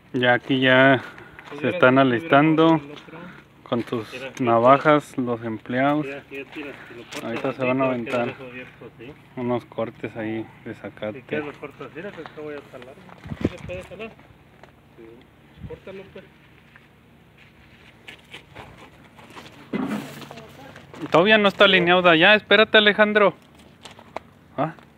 Ya aquí ya se están alistando con sus navajas los empleados. Ahorita se van a aventar unos cortes ahí de zacate. Si quieres los cortas, mira que esto voy a talar. ¿Sí le puedes talar? Sí. Córtalo pues. Todavía no está alineado de allá, espérate Alejandro. ¿Ah?